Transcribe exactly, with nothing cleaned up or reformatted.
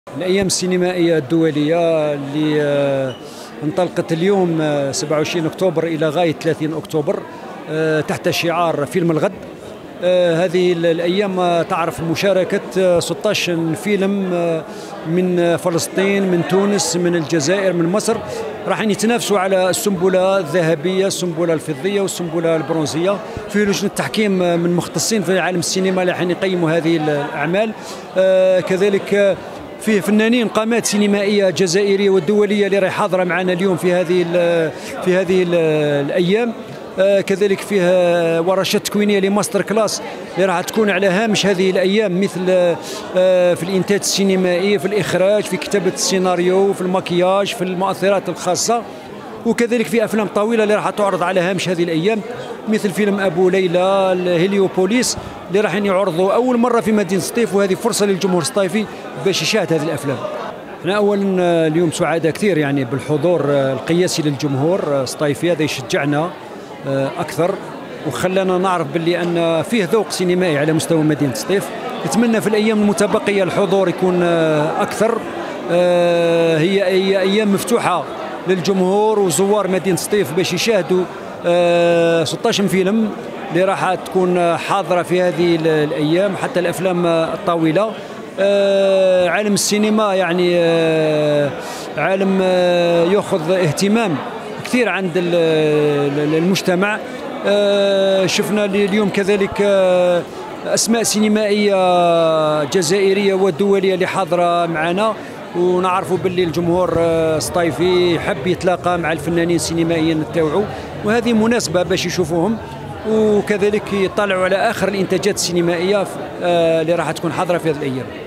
الأيام السينمائية الدولية اللي انطلقت اليوم سبعة وعشرين أكتوبر إلى غاية ثلاثين أكتوبر تحت شعار فيلم الغد. هذه الأيام تعرف مشاركة ستة عشر فيلم من فلسطين، من تونس، من الجزائر، من مصر، راح يتنافسوا على السنبلة الذهبية، السنبلة الفضية والسنبلة البرونزية في لجنة التحكيم من مختصين في عالم السينما اللي راح يقيموا هذه الأعمال. كذلك فيه فنانين قامات سينمائية جزائرية والدولية اللي راهي حاضرة معنا اليوم في هذه في هذه الأيام. آه كذلك فيها ورشات تكوينيه لماستر كلاس اللي راح تكون على هامش هذه الايام، مثل آه في الانتاج السينمائي، في الاخراج، في كتابه السيناريو، في المكياج، في المؤثرات الخاصه. وكذلك في افلام طويله اللي راح تعرض على هامش هذه الايام، مثل فيلم ابو ليلى، الهيليوبوليس، اللي راح يعرضوا اول مره في مدينه سطيف، وهذه فرصه للجمهور السطيفي باش يشاهد هذه الافلام. احنا اولا اليوم سعداء كثير يعني بالحضور القياسي للجمهور السطيفي، هذا يشجعنا أكثر وخلانا نعرف باللي أن فيه ذوق سينمائي على مستوى مدينة سطيف. نتمنى في الأيام المتبقية الحضور يكون أكثر. هي أيام مفتوحة للجمهور وزوار مدينة سطيف باش يشاهدوا ستة عشر فيلم اللي راح تكون حاضرة في هذه الأيام، حتى الأفلام الطويلة. عالم السينما يعني عالم يأخذ اهتمام كثير عند المجتمع. شفنا اليوم كذلك أسماء سينمائية جزائرية ودولية اللي حاضرة معنا، ونعرفوا باللي الجمهور السطيفي يحب يتلاقى مع الفنانين السينمائيين تاوعو، وهذه مناسبة باش يشوفوهم وكذلك يطلعوا على آخر الإنتاجات السينمائية اللي راح تكون حاضرة في هذه الأيام.